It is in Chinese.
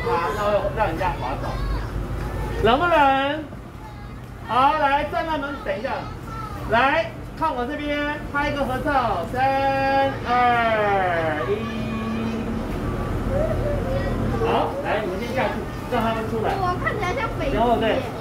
它，那会让人家滑倒。能不能？好，来站在门，等一下，来看我这边，拍一个合照，3、2、1。好，来，你们先下去，让他们出来。 我看起来像北极。 然后对。